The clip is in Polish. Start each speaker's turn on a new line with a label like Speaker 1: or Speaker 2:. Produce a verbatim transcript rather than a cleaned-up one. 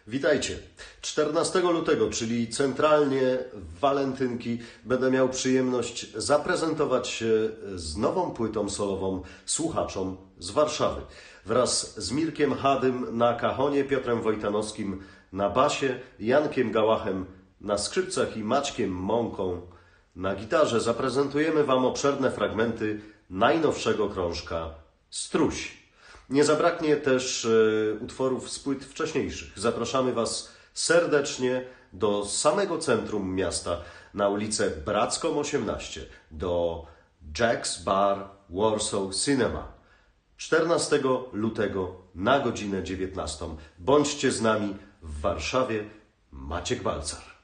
Speaker 1: Witajcie. czternastego lutego, czyli centralnie w walentynki, będę miał przyjemność zaprezentować się z nową płytą solową słuchaczom z Warszawy. Wraz z Mirkiem Hadym na kahonie, Piotrem Wojtanowskim na basie, Jankiem Gałachem na skrzypcach i Maćkiem Mąką na gitarze zaprezentujemy Wam obszerne fragmenty najnowszego krążka Struś. Nie zabraknie też y, utworów z płyt wcześniejszych. Zapraszamy Was serdecznie do samego centrum miasta, na ulicę Bracką osiemnaście, do Jack's Bar Warsaw Cinema. czternastego lutego na godzinę dziewiętnastą. Bądźcie z nami w Warszawie. Maciek Balcar.